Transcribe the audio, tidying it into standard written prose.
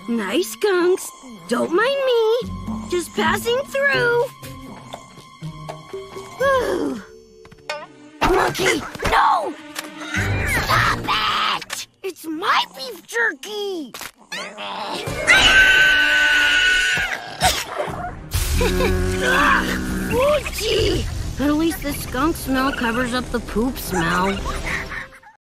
Nice skunks. Don't mind me. Just passing through. Whew. Monkey, no! Stop it! It's my beef jerky! Ugh, Woochie! At least the skunk smell covers up the poop smell.